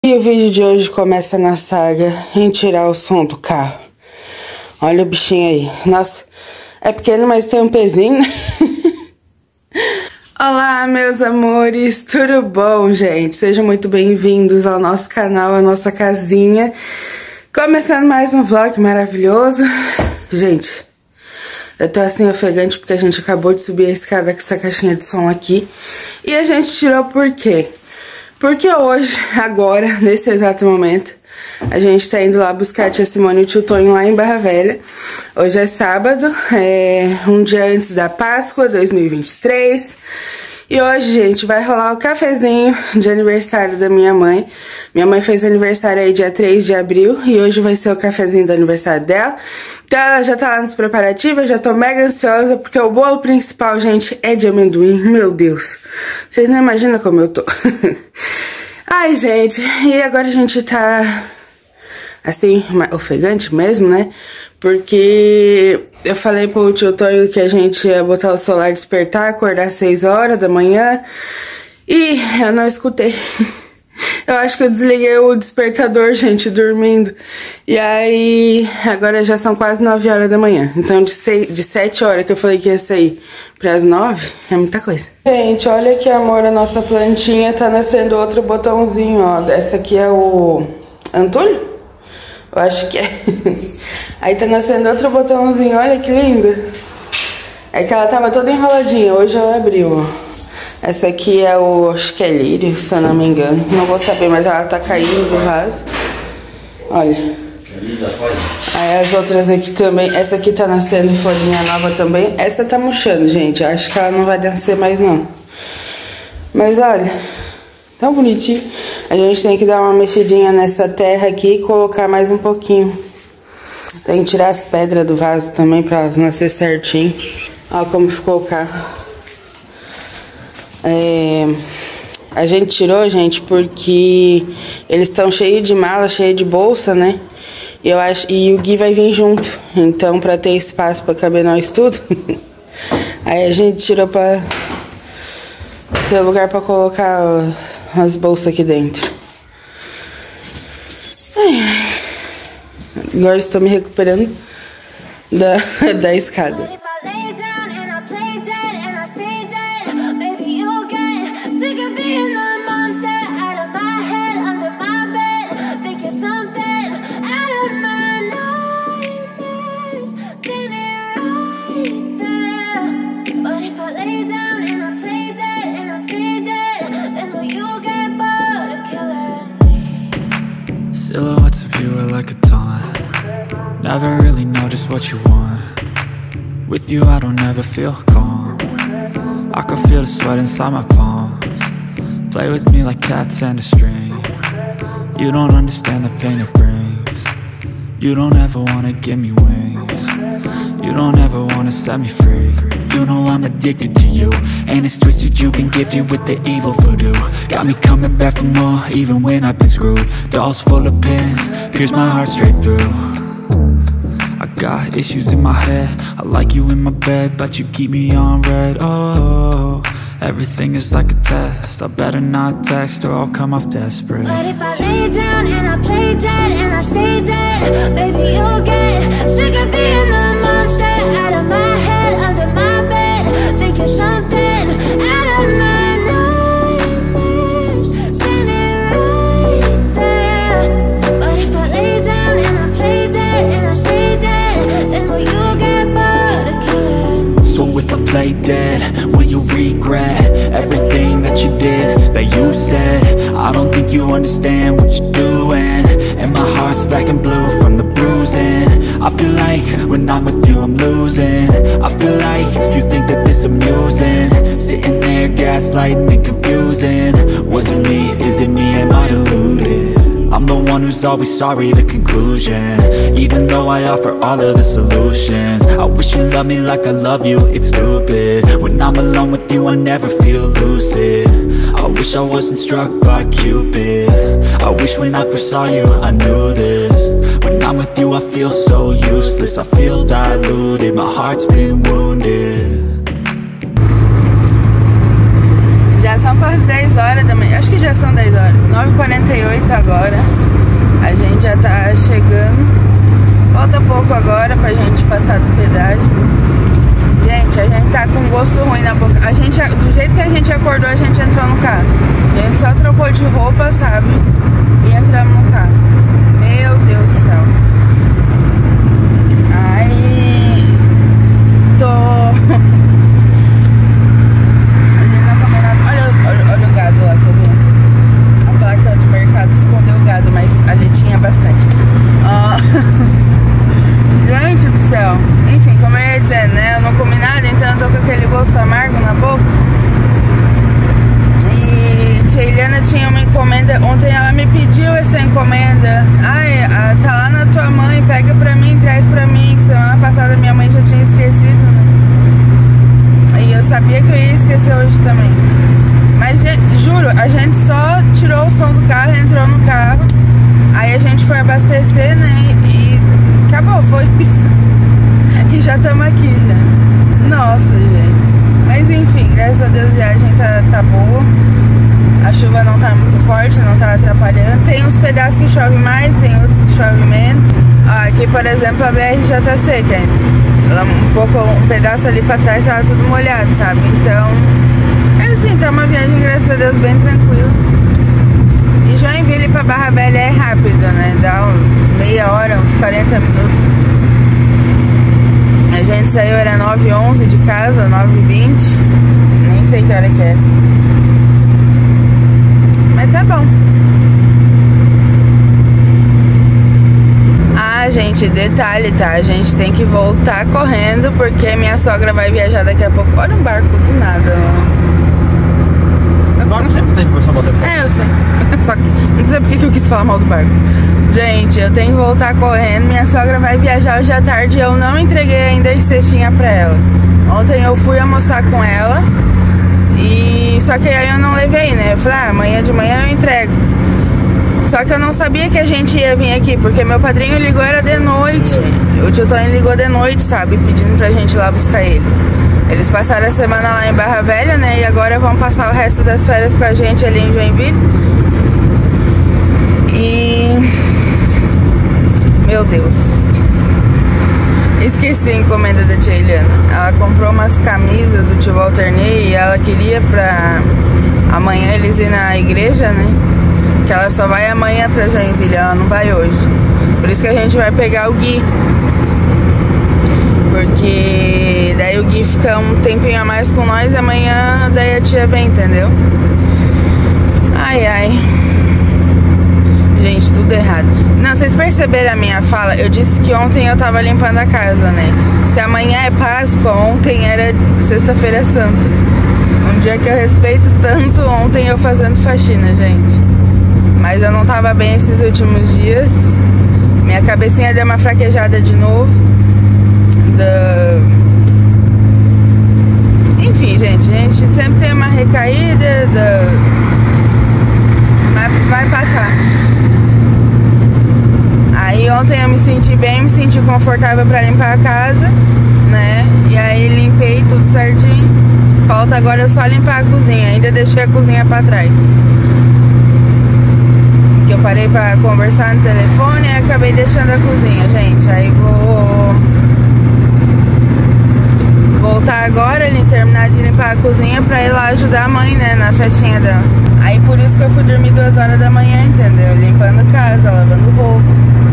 E o vídeo de hoje começa na saga em tirar o som do carro. Olha o bichinho aí. Nossa, é pequeno, mas tem um pezinho, né? Olá, meus amores, tudo bom, gente? Sejam muito bem-vindos ao nosso canal, à nossa casinha. Começando mais um vlog maravilhoso. Gente, eu tô assim ofegante porque a gente acabou de subir a escada com essa caixinha de som aqui. E a gente tirou por quê? Porque hoje, agora, nesse exato momento, a gente tá indo lá buscar a tia Simone e o tio Tonho lá em Barra Velha. Hoje é sábado, um dia antes da Páscoa 2023. E hoje, gente, vai rolar o cafezinho de aniversário da minha mãe. Minha mãe fez aniversário aí dia 3 de abril e hoje vai ser o cafezinho do aniversário dela. Então ela já tá lá nos preparativos, já tô mega ansiosa porque o bolo principal, gente, é de amendoim. Meu Deus, vocês não imaginam como eu tô. Ai, gente, e agora a gente tá, assim, ofegante mesmo, né? Porque eu falei pro tio Tonho que a gente ia botar o celular despertar, acordar às 6 horas da manhã. E eu não escutei. Eu acho que eu desliguei o despertador, gente, dormindo. E aí, agora já são quase 9 horas da manhã. Então, de 7 horas que eu falei que ia sair pras 9, é muita coisa. Gente, olha que amor, a nossa plantinha tá nascendo outro botãozinho, ó. Essa aqui é o Antônio? Eu acho que é. Aí tá nascendo outro botãozinho, olha que lindo. É que ela tava toda enroladinha, hoje ela abriu, ó. Essa aqui é o, acho que é lírio, se eu não me engano. Não vou saber, mas ela tá caindo do vaso. Olha. Aí as outras aqui também. Essa aqui tá nascendo folhinha nova também. Essa tá murchando, gente. Acho que ela não vai nascer mais, não. Mas olha, tão bonitinho. A gente tem que dar uma mexidinha nessa terra aqui e colocar mais um pouquinho. Tem que tirar as pedras do vaso também pra elas nascer certinho. Olha como ficou o carro. A gente tirou, gente, porque eles estão cheios de mala, cheios de bolsa, né? E o Gui vai vir junto. Então, pra ter espaço pra caber nós tudo, aí a gente tirou pra ter lugar pra colocar as bolsas aqui dentro. Agora estou me recuperando da escada. Silhouettes of you are like a taunt. Never really know just what you want. With you I don't ever feel calm. I can feel the sweat inside my palms. Play with me like cats and a string. You don't understand the pain it brings. You don't ever wanna give me wings. You don't ever wanna set me free. You know I'm addicted to you, and it's twisted, you've been gifted with the evil voodoo. Got me coming back for more, even when I've been screwed. Dolls full of pins, pierce my heart straight through. I got issues in my head, I like you in my bed, but you keep me on red. Oh, everything is like a test, I better not text or I'll come off desperate. But if I lay down and I play dead and I stay dead, baby you'll get sick of being the monster out of my head, under my bed, thinking something out of my nightmares, standing right there. But if I lay down and I play dead and I stay dead, then will you get bored of killing? So if I play dead, will you regret everything that you did, that you said? I don't think you understand what you're doing, and my heart's black and blue from the bruising. I feel like when I'm with you I'm losing. I feel like you think that this amusing, sitting there gaslighting and confusing. Was it me? Is it me? Am I deluded? I'm the one who's always sorry, the conclusion. Even though I offer all of the solutions, I wish you loved me like I love you, it's stupid. When I'm alone with you I never feel lucid. I wish I wasn't struck by Cupid. I wish when I first saw you I knew this. When I'm with you I feel so useless, I feel diluted, my heart's been wounded. Já são quase 10 horas da manhã. Acho que já são 10 horas. 9h48 agora. A gente já tá chegando. Falta pouco agora pra gente passar do pedágio. Gente, a gente tá com gosto ruim na boca. A gente, do jeito que a gente acordou, a gente entrou no carro. A gente só trocou de roupa, sabe? E entramos no carro. Meu Deus do céu. Ai, tô... Olha o gado lá, tá vendo? A placa do mercado escondeu o gado, mas ali tinha bastante. Gente do céu. Enfim, como eu ia dizer, né? Eu não comi nada, então eu tô com aquele gosto amargo na boca. E tia Eliana tinha uma encomenda. Ontem ela me pediu essa encomenda. Ai, tá lá na tua mãe, pega pra mim, traz pra mim. Que semana passada minha mãe já tinha esquecido, né? E eu sabia que eu ia esquecer hoje também. Mas, juro, a gente só tirou o som do carro, entrou no carro. Aí a gente foi abastecer, né? E acabou, foi isso. E já estamos aqui, já. Nossa, gente. Mas enfim, graças a Deus a viagem tá boa. A chuva não tá muito forte, não tá atrapalhando. Tem uns pedaços que chove mais, tem outros que chove menos. Aqui, por exemplo, a BR já tá seca. Um pedaço ali pra trás tava tudo molhado, sabe? Então, é assim, tá uma viagem, graças a Deus, bem tranquila. E Joinville pra Barra Velha é rápido, né? Dá meia hora, uns 40 minutos. A gente saiu, era 9h11 de casa, 9h20. Nem sei que hora que é. Mas tá bom. Ah, gente, detalhe, tá? A gente tem que voltar correndo porque minha sogra vai viajar daqui a pouco. Olha um barco do nada, ó. O barco sempre tem que São Botafogo. É, eu sei. Só que não sei porque que eu quis falar mal do barco. Gente, eu tenho que voltar correndo. Minha sogra vai viajar hoje à tarde e eu não entreguei ainda a cestinha pra ela. Ontem eu fui almoçar com ela. E só que aí eu não levei, né? Eu falei, amanhã de manhã eu entrego. Só que eu não sabia que a gente ia vir aqui, porque meu padrinho ligou, era de noite. O tio Tony ligou de noite, sabe? Pedindo pra gente ir lá buscar eles. Eles passaram a semana lá em Barra Velha, né? E agora vão passar o resto das férias com a gente ali em Joinville. E... meu Deus. Esqueci a encomenda da tia Eliana. Ela comprou umas camisas do tio Walter Ney e ela queria pra amanhã eles ir na igreja, né? Que ela só vai amanhã pra Joinville, ela não vai hoje. Por isso que a gente vai pegar o Gui. Porque daí o Gui fica um tempinho a mais com nós e amanhã daí a tia vem, entendeu? Ai, ai. Gente, tudo errado. Não, vocês perceberam a minha fala? Eu disse que ontem eu tava limpando a casa, né? Se amanhã é Páscoa, ontem era Sexta-feira Santa. Um dia que eu respeito tanto, ontem eu fazendo faxina, gente. Mas eu não tava bem esses últimos dias. Minha cabecinha deu uma fraquejada de novo. Enfim, gente, a gente sempre tem uma recaída. Mas vai passar. Aí ontem eu me senti bem, me senti confortável pra limpar a casa, né? E aí limpei tudo certinho. Falta agora só limpar a cozinha. Ainda deixei a cozinha pra trás. Que eu parei pra conversar no telefone e acabei deixando a cozinha, gente. Aí vou voltar agora, terminar de limpar a cozinha pra ir lá ajudar a mãe, né, na festinha dela. Aí por isso que eu fui dormir 2 horas da manhã, entendeu? Limpando casa, lavando roupa.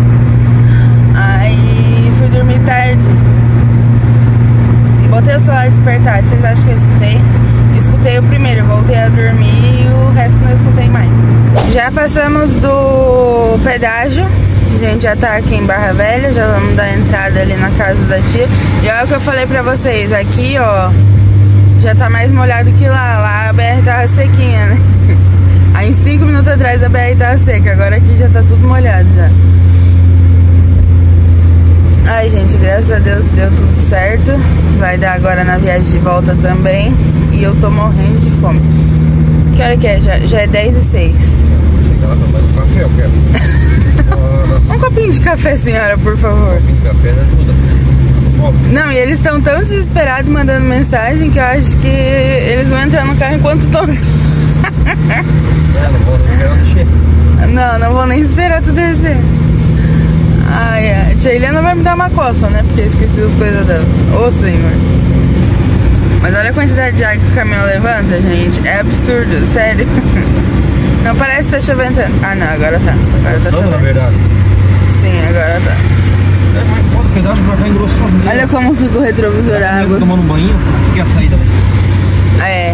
Aí fui dormir tarde. E botei o celular despertar. Vocês acham que eu escutei? Escutei o primeiro, voltei a dormir e o resto não escutei mais. Já passamos do pedágio. A gente já tá aqui em Barra Velha, já vamos dar entrada ali na casa da tia. E olha o que eu falei pra vocês, aqui ó, já tá mais molhado que lá. Lá a BR tava sequinha, né? Aí em 5 minutos atrás a BR tava seca, agora aqui já tá tudo molhado já. Ai, gente, graças a Deus deu tudo certo. Vai dar agora na viagem de volta também. E eu tô morrendo de fome. Que hora que é? Já é 10h06. Chega lá pra mais um café, eu quero. Um copinho de café, senhora, por favor. Um copinho de café ajuda. Fome. Não, e eles estão tão desesperados mandando mensagem que eu acho que eles vão entrar no carro enquanto toca. Não vou esperar descer. Não vou nem esperar tu descer. Ai, a tia Helena vai me dar uma coça, né? Porque eu esqueci as coisas dela. Ô, senhor. Mas olha a quantidade de água que o caminhão levanta, gente. É absurdo, sério. Não parece que tá chovendo. Ah, não, agora tá. Agora tá chovendo. Na verdade. Sim, agora tá. É, mas pô, o pedaço pra cá engrossou. Olha como fica o retrovisor a água. Tomando um banho, aqui é a saída. É.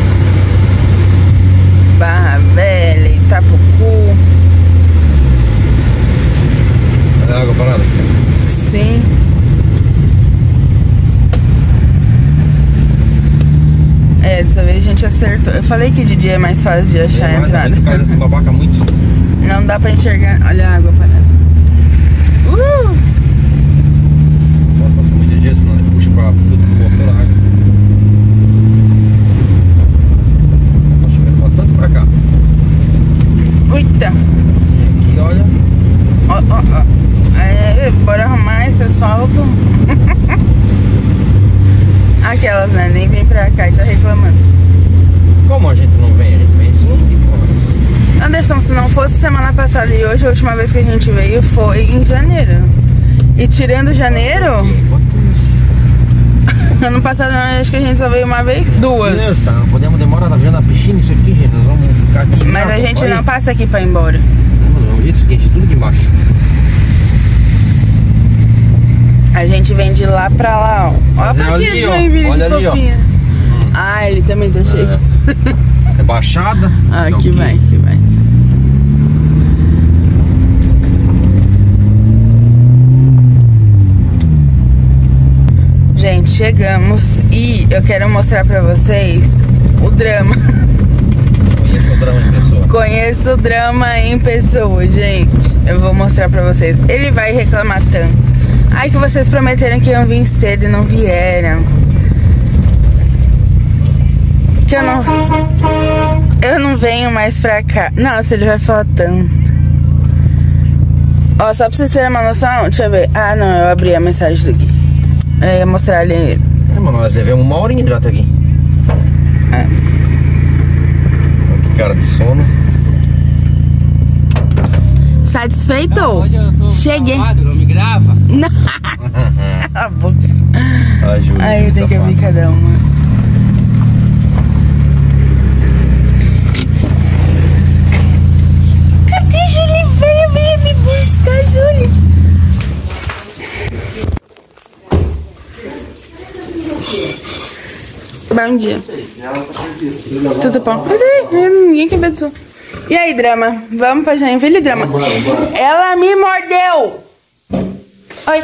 Barra Velha, Itapucu. É água parada? Sim. É, dessa vez a gente acertou. Eu falei que de dia é mais fácil de achar a entrada. Por causa desse babaca muito. Não dá pra enxergar. Olha a água parada. Pode passar muito dia, senão ele puxa pra fruta do motor a água. Tá chovendo bastante pra cá. Eita. Assim, aqui, olha. Ó. É, bora arrumar esse asfalto. Aquelas, né? Nem vem pra cá e tá reclamando. Como a gente não vem? A gente vem sim. Anderson, se não fosse semana passada e hoje, a última vez que a gente veio foi em janeiro. E tirando janeiro, ano passado acho que a gente só veio uma vez, duas. Não podemos demorar na vendo a piscina, isso aqui, gente. Nós vamos ficar aqui. Mas a gente não passa aqui pra ir embora. Mano, é um jeito seguinte, tudo de macho. A gente vem de lá pra lá, ó. Olha a plaquinha de Joinville, olha que ali, fofinha. Ah, ele também tá cheio. É baixada. Ah, que vai, que vai. Gente, chegamos e eu quero mostrar pra vocês o drama. Conheço o drama em pessoa. Conheço o drama em pessoa, gente. Eu vou mostrar pra vocês. Ele vai reclamar tanto. Ai, que vocês prometeram que iam vir cedo e não vieram. Que eu não venho mais pra cá. Nossa, ele vai falar tanto. Ó, só pra vocês terem uma noção, deixa eu ver. Ah, não, eu abri a mensagem do Gui. Eu ia mostrar ali. É, mano, nós levamos uma horinha direto aqui. É. Que cara de sono. Satisfeito? Hoje eu tô Cheguei. calado, não me grava. Não. A boca. A Júlia. Aí tem que abrir cada uma. Cadê Júlia? Venha me buscar, Júlia. Bom dia. Tudo bom? Ninguém quer ver isso. E aí, drama? Vamos pra Joinville, drama? Ela me mordeu! Oi.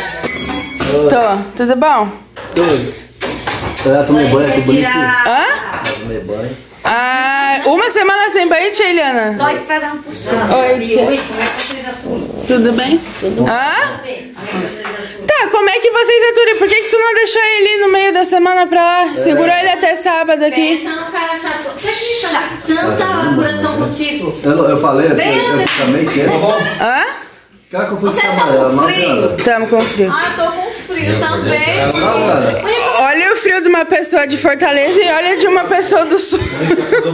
Tudo bom? Tudo. Eu tomei banho, tô bonito. Hã? Tomei banho. Ah, uma semana sem banho, tia Eliana? Só esperando puxando. Oi, tia. Oi, como é que vocês aturam? Tudo bem? Tudo Hã? bem? Como é que vocês aturam? Tá, como é que vocês aturam? Por que tu não deixou ele ir no meio da semana pra lá? Segurou ele até sábado aqui. Pensa num cara chato. Você acredita tanta apuração contigo? Eu falei, Bem, eu também quero. Hã? Cara, que eu fui Você tá trabalhar, com frio? Tamo com frio. Ah, tô com frio também. Olha o frio de uma pessoa de Fortaleza e olha de uma pessoa do Sul. Eu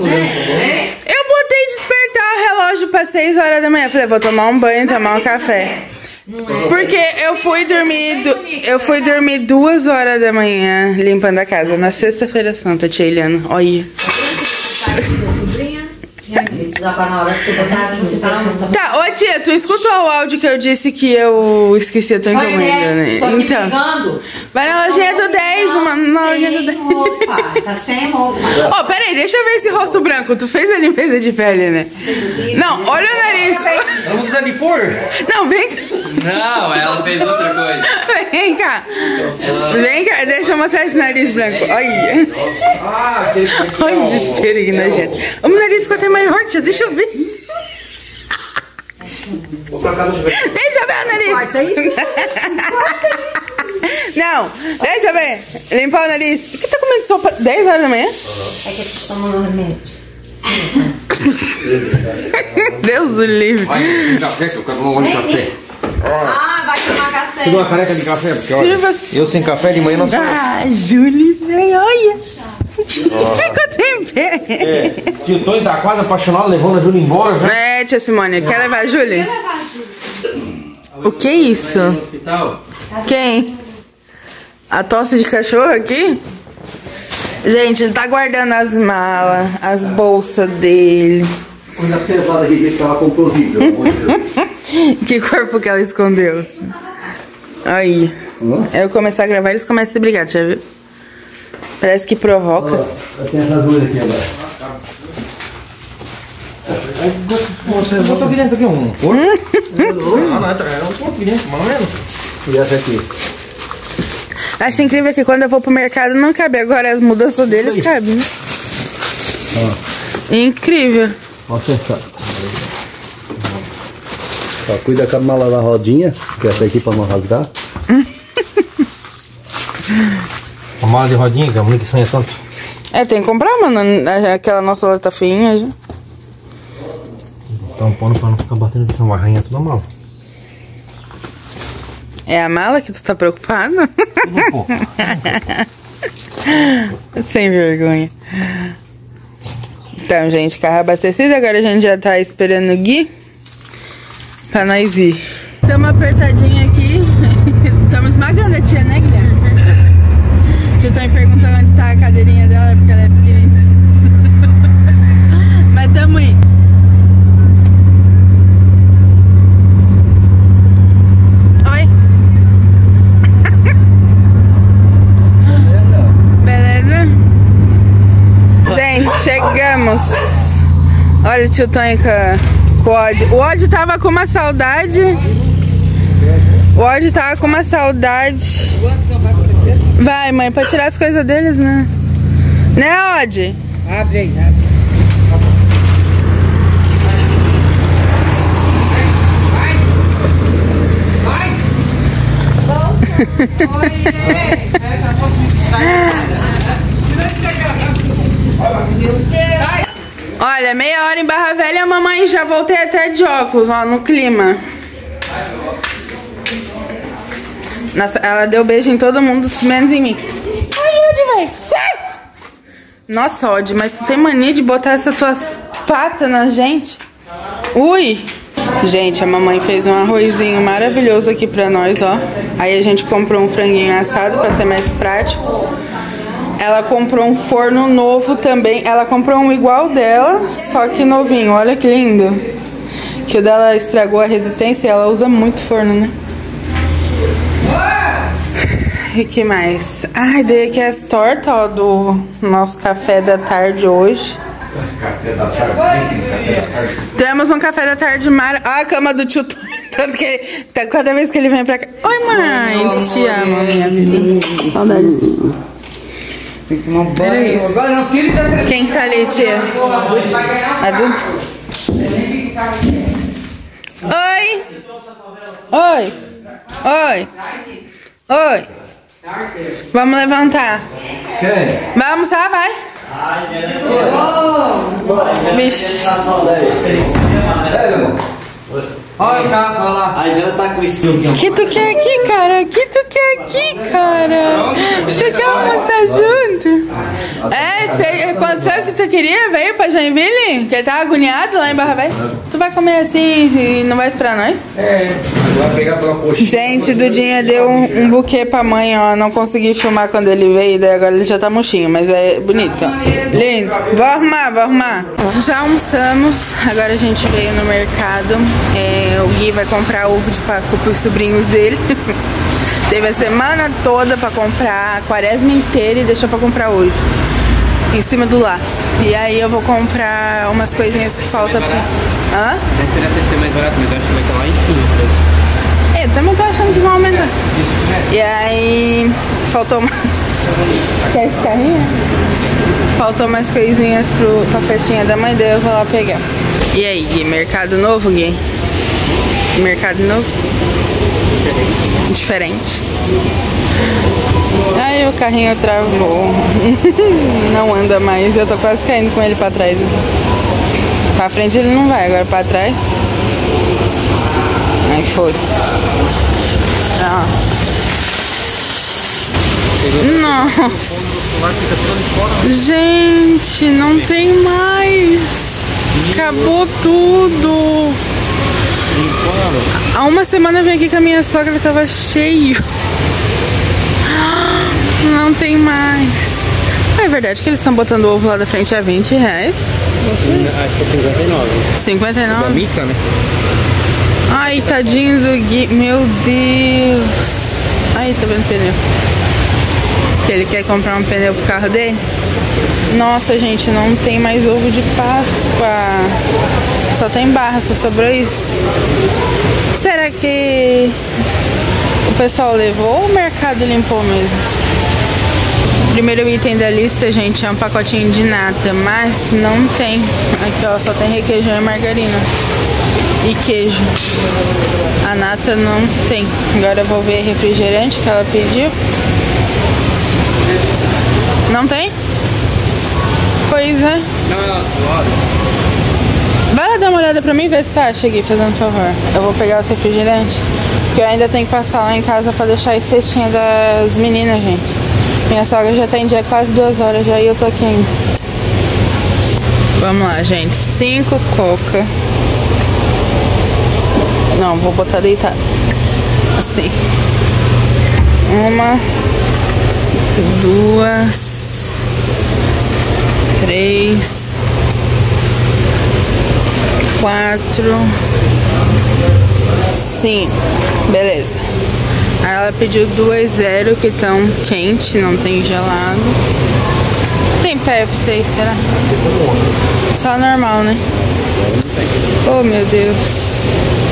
botei despertar o relógio pra 6 horas da manhã. Falei, vou tomar um banho, tomar um café. Porque eu fui dormir 2 horas da manhã limpando a casa na sexta-feira santa, tia Eliana. Olha. Já tá na hora de você botar assim, você tá muito. Tá, ô tia, tu escutou o áudio que eu disse que eu esqueci a tua encomenda, né? Então, vai na lojinha do 10, na lojinha do 10. Sem roupa, tá sem roupa. Ó, peraí, deixa eu ver esse rosto branco. Tu fez a limpeza de pele, né? Não, olha o nariz. Vamos precisar de pôr? Não, vem. Não, ela fez outra coisa. Vem cá. Vem cá, deixa eu mostrar esse nariz branco. Olha. Olha o desespero que nojento. O meu nariz ficou até maior, tia. Deixa eu ver. Deixa eu ver o nariz. Corta isso. Não, deixa eu ver. Limpar o nariz. Por que tá comendo sopa 10 horas da manhã? É que eu tô tomando remédio. Deus o livre. Vai, tem café, que eu quero tomar um gole de café. Ah, vai tomar café. Você dá uma caneca de café, porque olha, eu sem café de manhã não sou. Ah, Júlia, vem, olha. Ficou em pé. Tio Tonho tá quase apaixonado, levando a Júlia embora. Já. É, tia Simone, quer levar a Júlia? O que é isso? No hospital? Quem? A tosse de cachorro aqui? Gente, ele tá guardando as malas, as bolsas dele. Coisa pesada aqui que ela comprou vídeo, pelo amor de Deus. Que corpo que ela escondeu. Aí. Eu começar a gravar, eles começam a se brigar, já viu? Parece que provoca. Tem essas duas aqui agora. Você botou aqui dentro aqui um porco? Não, é um porco aqui dentro, mais ou menos. E essa aqui? Acho incrível que quando eu vou pro mercado não cabe. Agora as mudanças deles cabem. Né? Incrível. Olha essa. Ó, cuida com a mala da rodinha, que essa aqui pra não rasgar. A mala de rodinha, que a mulher que sonha tanto. É, tem que comprar, mano. Aquela nossa lá tá feinha já. Tá um pano pra não ficar batendo que são arranha toda a mala. É a mala que tu tá preocupado? Tudo um pouco. Sem vergonha. Então, gente, carro abastecido. Agora a gente já tá esperando o Gui pra nós ir. Estamos apertadinho aqui. Estamos esmagando a tia, né, Guilherme? Já estão me perguntando onde tá a cadeirinha dela, porque ela é pequenininha. Mas tamo indo. Oi. Beleza? Gente, chegamos. Olha o tio Tonho com o Odd. O Odd tava com uma saudade. O Odd tava com uma saudade. Vai, mãe, pra tirar as coisas deles, né? Né, Odd? Abre aí, abre. Olha, meia hora em Barra Velha, a mamãe já voltei até de óculos, ó, no clima. Nossa, ela deu beijo em todo mundo, menos em mim. Ai, Odd, velho, sai! Nossa, Odd, mas tu tem mania de botar essas tuas patas na gente? Ui! Gente, a mamãe fez um arrozinho maravilhoso aqui pra nós, ó. Aí a gente comprou um franguinho assado pra ser mais prático. Ela comprou um forno novo também. Ela comprou um igual dela, só que novinho. Olha que lindo. Que o dela estragou a resistência e ela usa muito forno, né? E que mais? Ai, dei aqui as tortas, ó, do nosso café da tarde hoje. Café da tarde. Temos um café da tarde maravilhoso. Ah, a cama do tio Tonho. Pronto, que ele, tá, cada vez que ele vem pra cá. Oi, mãe. Te amo, minha vida. Saudade de ti. Tem que tomar um banho. Era isso. Agora não tira e tá. Quem que tá ali, tia? Adulto? Oi. Oi. Oi. Oi. Vamos levantar. Quem? Vai almoçar, vai. Bicho. Olha o carro, olha lá. A Adriana tá com esse aqui. Que tu quer aqui, cara? Que tu quer aqui, cara? Tu quer almoçar junto? É, aconteceu o que tu queria? Veio pra Joinville? Que ele tava agoniado lá em Barra Velha? Tu vai comer assim e não vai esperar nós? É, agora pegar pela coxinha. Gente, Dudinha deu um buquê pra mãe, ó. Não consegui filmar quando ele veio, daí agora ele já tá murchinho, mas é bonito, ó. Lindo. Vou arrumar, vou arrumar. Já almoçamos, agora a gente veio no mercado. O Gui vai comprar ovo de Páscoa pros sobrinhos dele. Teve a semana toda pra comprar, a quaresma inteira, e deixou pra comprar hoje. Em cima do laço. E aí eu vou comprar umas coisinhas que faltam pra... Hã? A diferença de ser mais barato, mas eu acho que vai estar lá em cima. Eu também tô achando que vão aumentar. E aí... Faltou uma... Quer esse carrinho? Faltou umas coisinhas pra festinha da mãe dele, eu vou lá pegar. E aí, Gui? Mercado novo, Gui? Mercado novo? Diferente. Aí o carrinho travou. Não anda mais. Eu tô quase caindo com ele pra trás. Pra frente ele não vai, agora pra trás. Aí foi. Ó. Nossa. Gente, não tem mais. Acabou tudo. Há uma semana eu vim aqui com a minha sogra e tava cheio. Não tem mais. É verdade que eles estão botando o ovo lá da frente a R$20. Acho que é 59. 59? Da Mica, né? Ai, tadinho do Gui. Meu Deus. Ai, tá vendo pneu. Que ele quer comprar um pneu pro carro dele. Nossa, gente, não tem mais ovo de Páscoa. Só tem barra, só sobrou isso. Será que o pessoal levou ou o mercado limpou mesmo? O primeiro item da lista, gente, é um pacotinho de nata, mas não tem. Aqui, ó, só tem requeijão e margarina. E queijo. A nata não tem. Agora eu vou ver refrigerante que ela pediu. Não tem? Pois é. Vai lá dar uma olhada pra mim e ver se tá. Cheguei, fazendo favor. Eu vou pegar o refrigerante, porque eu ainda tenho que passar lá em casa pra deixar as cestinhas das meninas, gente. Minha sogra já tá em dia quase 2 horas já e eu tô aqui ainda. Vamos lá, gente. 5 coca. Não, vou botar deitado. Assim. 1, 2, 3, 4, 5. Beleza. Aí ela pediu 2 zero que estão quente, não tem gelado. Tem Pepsi aí, será? Só normal, né? Oh, meu Deus.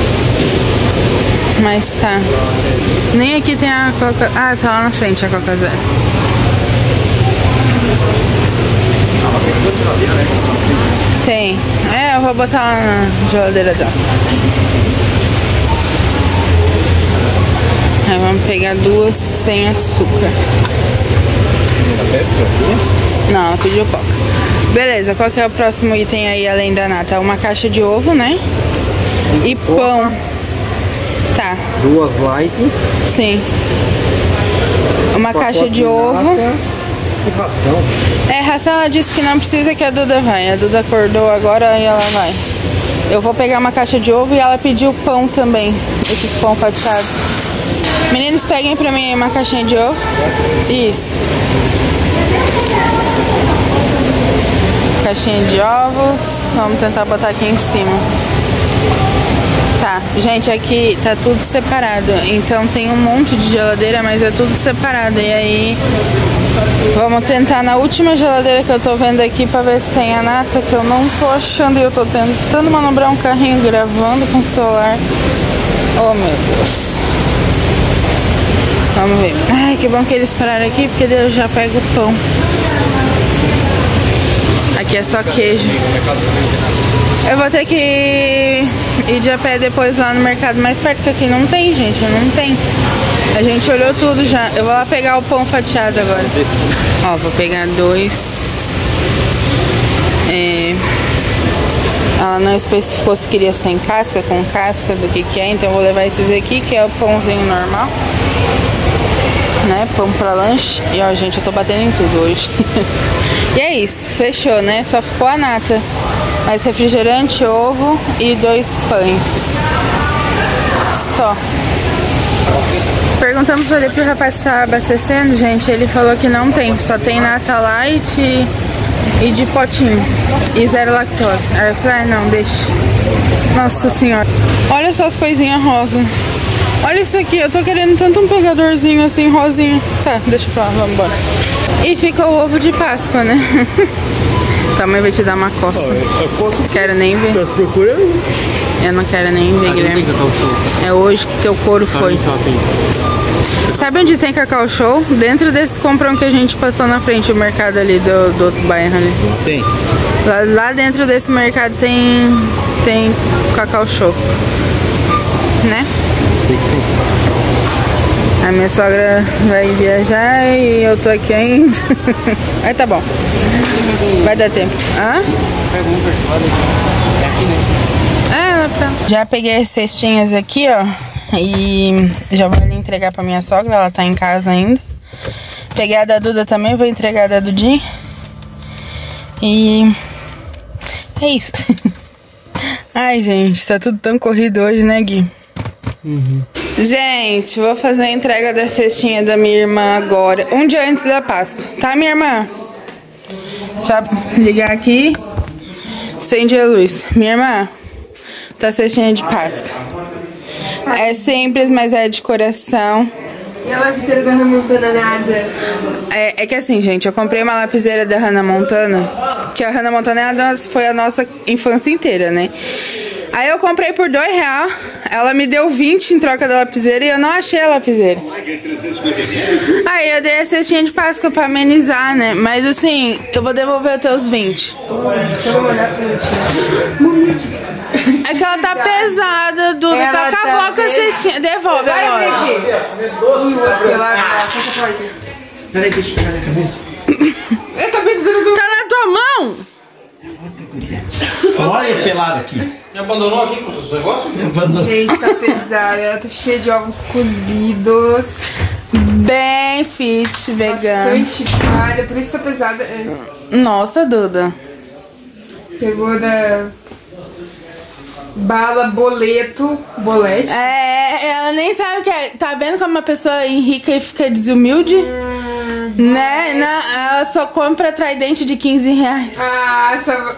Mas tá. Nem aqui tem a Coca... Ah, tá lá na frente a Coca Zero. Tem. É, eu vou botar lá na geladeira dela. Aí vamos pegar 2 sem açúcar. Não, ela pediu Coca. Beleza, qual que é o próximo item aí além da nata? Uma caixa de ovo, né? E pão. Tá. 2 light. Sim. Uma caixa de ovo. E ração. É, ração ela disse que não precisa, que a Duda vai. A Duda acordou agora e ela vai. Eu vou pegar uma caixa de ovo e ela pediu pão também. Esses pão fatiados. Meninos, peguem pra mim uma caixinha de ovo. Isso. Caixinha de ovos. Vamos tentar botar aqui em cima. Tá, gente, aqui tá tudo separado. Então tem um monte de geladeira, mas é tudo separado. E aí vamos tentar na última geladeira que eu tô vendo aqui pra ver se tem a nata, que eu não tô achando. E eu tô tentando manobrar um carrinho gravando com o celular. Oh, meu Deus. Vamos ver. Ai, que bom que eles pararam aqui, porque daí eu já pego o pão. Aqui é só queijo. Eu vou ter que ir de a pé depois lá no mercado mais perto, que aqui não tem, gente, não tem. A gente olhou tudo já. Eu vou lá pegar o pão fatiado agora. Ó, vou pegar 2. Ela não especificou se queria sem casca, com casca, do que é, então eu vou levar esses aqui, que é o pãozinho normal. Né, pão pra lanche. E ó, gente, eu tô batendo em tudo hoje. E é isso, fechou, né? Só ficou a nata. Mais refrigerante, ovo e 2 pães. Só. Perguntamos ali pro rapaz que tá abastecendo, gente. Ele falou que não tem, só tem nata light e de potinho. E 0 lactose. Aí eu falei, ah, não, deixa. Nossa senhora. Olha só as coisinhas rosa. Olha isso aqui, eu tô querendo tanto um pegadorzinho assim, rosinha. Tá, deixa pra lá, vamos embora. E fica o ovo de Páscoa, né? Tua mãe vai te dar uma coça. Quero nem ver. Eu não quero nem ver, Guilherme. É hoje que teu couro foi. Sabe onde tem Cacau Show? Dentro desse comprão que a gente passou na frente, o mercado ali do outro bairro ali. Tem. Lá dentro desse mercado tem Cacau Show. Né? Sei que tem. A minha sogra vai viajar e eu tô aqui ainda. Aí tá bom. Vai dar tempo. Hã? Pega um perfilado aqui. É aqui, né? Ela tá. Já peguei as cestinhas aqui, ó. E já vou ali entregar pra minha sogra. Ela tá em casa ainda. Peguei a da Duda também, vou entregar a da Dudinha. E é isso. Ai, gente, tá tudo tão corrido hoje, né, Gui? Gente, vou fazer a entrega da cestinha da minha irmã agora, um dia antes da Páscoa, tá, minha irmã? Deixa eu ligar aqui. Acende a luz. Minha irmã, tá a cestinha de Páscoa. É simples, mas é de coração. E a lapiseira da Hannah Montana nada? É que assim, gente, eu comprei uma lapiseira da Hannah Montana, que a Hannah Montana foi a nossa infância inteira, né? Aí eu comprei por R$2, ela me deu 20 em troca da lapiseira e eu não achei a lapiseira. Aí eu dei a cestinha de Páscoa pra amenizar, né? Mas assim, eu vou devolver até os 20. É que ela tá pesada, Duda, tá acabou com a cestinha. Devolve agora. Fecha a porta. Peraí, deixa eu pegar a cabeça. A cabeça do... Tá na tua mão! Olha eu pelado aqui. Me abandonou aqui com os negócios? Gente, tá pesada. Ela tá cheia de ovos cozidos. Bem fit, vegano. Bastante palha, por isso tá pesada. Nossa, Duda. Pegou da... Bala, bolete. Ela nem sabe o que é. Tá vendo como uma pessoa enrica e fica desumilde? Né? Não, ela só compra tridente de R$15. Ah, essa...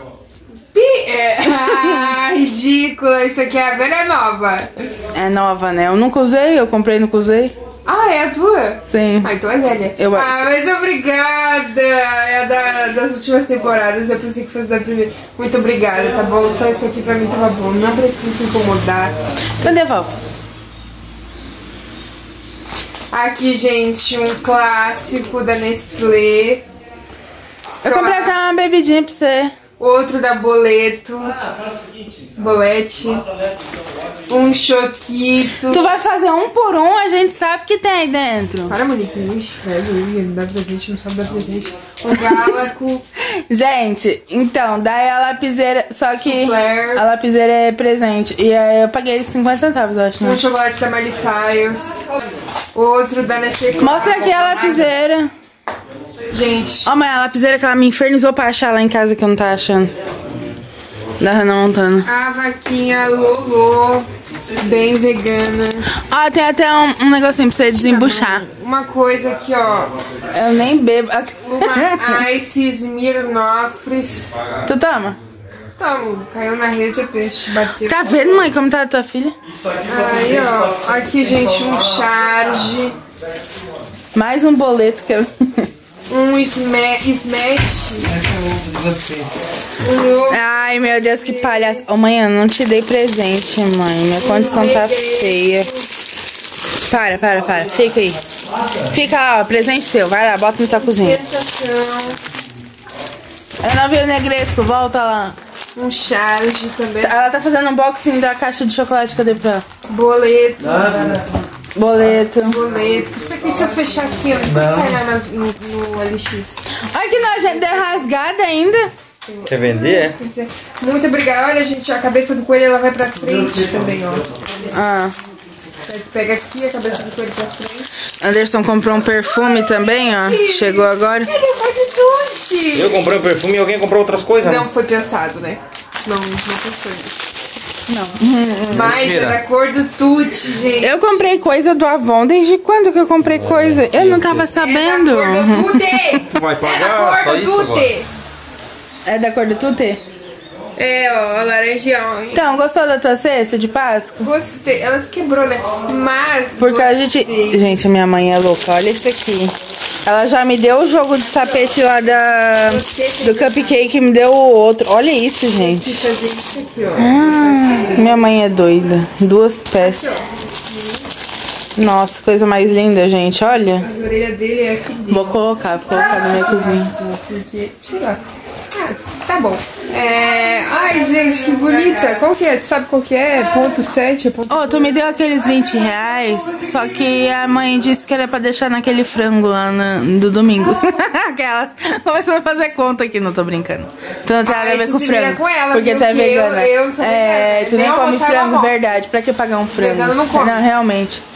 ridícula. Isso aqui é a velha nova. É nova, né? Eu nunca usei, eu comprei e nunca usei. Ah, é a tua? Sim. Ah, então é velha. Eu acho. Mas obrigada. É das últimas temporadas. Eu pensei que fosse da primeira. Muito obrigada, tá bom? Só isso aqui pra mim tava bom. Não precisa se incomodar. Então devolve. Aqui, gente, um clássico da Nestlé. Eu comprei até uma bebidinha pra você. Outro da Boleto. Bolete. Um choquito. Tu vai fazer um por um, a gente sabe que tem aí dentro. Para, Monique. Ixi, não dá presente, não sabe dar presente. Um Gálaco. Gente, então, daí a lapiseira, só que Soufflé. a lapiseira é presente. E aí eu paguei 50 centavos, eu acho, né? Um chocolate da Miley Cyrus. Outro da Nestlé. Mostra aqui a lapiseira. Gente. Ó, mãe, a lapiseira que ela me infernizou pra achar lá em casa que eu não tava achando. Da Hannah Montana. A vaquinha Lolo. Bem vegana. Ó, tem até um negocinho pra você desembuchar. Uma coisa aqui, ó. Eu nem bebo. Uma Ice Smirnoffs. Tu toma? Tamo, caiu na rede, é peixe, bateu. Tá vendo, mãe, como tá a tua filha? Aí, ó. Aqui, gente, um charge. Mais um boleto que eu... Um smash. Ai, meu Deus, que palhaço. Ô, mãe, eu não te dei presente, mãe. Minha condição tá feia. Para. Fica aí. Fica lá, ó, presente teu. Vai lá, bota na tua cozinha. Sensação. Eu não vi o Negresco, volta lá. Um charge também. Ela tá fazendo um unboxing da caixa de chocolate que eu dei pra ela. Boleto. Boleto. Isso aqui, se eu fechar assim, eu não sai mais no LX. Ai, que nojento, é rasgada ainda. Quer vender, é? Muito obrigada. Olha, gente, a cabeça do coelho, ela vai pra frente também, ó. Ah. Pega aqui a cabeça do coelho pra frente. Anderson comprou um perfume também, ó. Chegou agora. Ele faz tudo. Eu comprei um perfume e alguém comprou outras coisas, Não né? foi pensado, né? Não pensou nisso. Não. Mas é da cor do Tutti, gente. Eu comprei coisa do Avon. Desde quando que eu comprei coisa? Eu não tava sabendo. É da cor do Tutti. Tu vai É da pagar só cor do isso agora? Tutti. É da cor do Tutti? É, ó, laranjão. Então, gostou da tua cesta de Páscoa? Gostei. Ela se quebrou, né? Mas Porque a gente... gostei. Gente, minha mãe é louca. Olha isso aqui. Ela já me deu o jogo de tapete lá do cupcake, me deu o outro. Olha isso, gente. Fazer isso aqui, ó. Minha mãe é doida. 2 peças. Nossa, coisa mais linda, gente. Olha. As orelhas dele é aqui dentro. Vou colocar na minha cozinha. Porque, tira. Ah, tá bom. Ai, gente, que bonita. Qual que é? Tu sabe qual que é? Ponto 7? Ô, tu me deu aqueles R$20, só que a mãe disse que era pra deixar naquele frango lá do domingo. Aquelas. Começando a fazer conta aqui, não tô brincando. Tu não tem nada a ver com frango. Com ela, porque tu é vegana. Eu não sou vegana. Tu nem come frango, verdade. Pra que pagar um frango? Vegano não come. Não, realmente.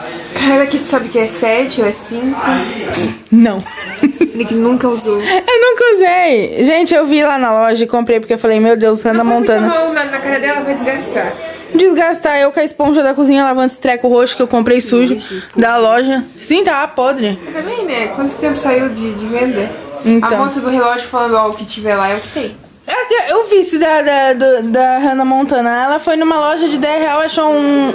Essa aqui tu sabe que é 7 ou é 5? Não. Nick nunca usou. Eu nunca usei. Gente, eu vi lá na loja e comprei porque eu falei, meu Deus, Hannah Montana. Na cara dela vai desgastar. Desgastar eu com a esponja da cozinha lavando esse treco roxo que eu comprei sujo da loja. Sim, tava podre. Eu também, né? Quanto tempo saiu de venda? Então. A moça do relógio falando, ó, o que tiver lá é o que tem. Eu vi isso da Hannah Montana. Ela foi numa loja de 10 reais, achou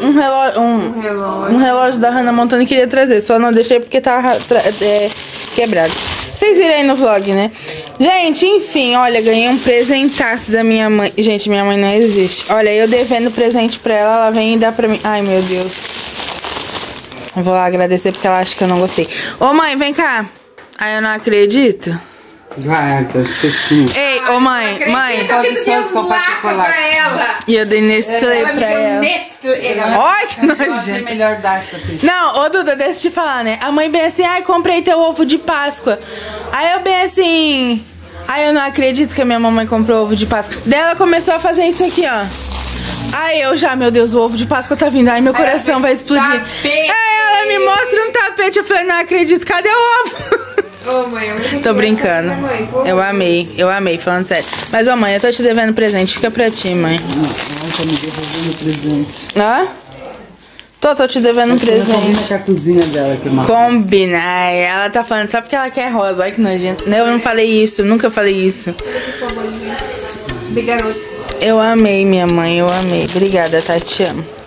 um relógio da Hannah Montana e queria trazer. Só não deixei porque tava quebrado. Vocês viram aí no vlog, né? Gente, enfim, olha, ganhei um presentaço da minha mãe. Gente, minha mãe não existe. Olha, eu devendo presente pra ela, ela vem e dá pra mim. Ai, meu Deus. Eu vou lá agradecer porque ela acha que eu não gostei. Ô, mãe, vem cá. Ai, eu não acredito. Vai, cestinho. Ei, ô mãe, Pode ser comprar chocolate pra ela. E eu dei Nestlé Ela me pra deu ela. Nestlé. Olha que Eu achei nojento. melhor dar pra ti. Não, ô Duda, deixa eu te falar, né? A mãe bem assim, ai, comprei teu ovo de Páscoa. Aí eu bem assim, ai, eu não acredito que a minha mamãe comprou ovo de Páscoa. Daí ela começou a fazer isso aqui, ó. Aí eu já, meu Deus, o ovo de Páscoa tá vindo. Ai, meu coração vai explodir. Tapete. Aí ela me mostra um tapete. Eu falei, não acredito, cadê o ovo? Ô, mãe, eu vou Tô brincando. Eu amei, falando sério. Mas, ó, mãe, eu tô te devendo presente. Fica pra ti, mãe. Não, tá me devolvendo presente. Hã? Tô te devendo um presente. Combina com a cozinha dela aqui, mano. Combina. Ai, ela tá falando só porque ela quer rosa. Olha que nojento. Eu não falei isso, nunca falei isso. Obrigada. Eu amei, minha mãe, eu amei. Obrigada, tá? Te amo.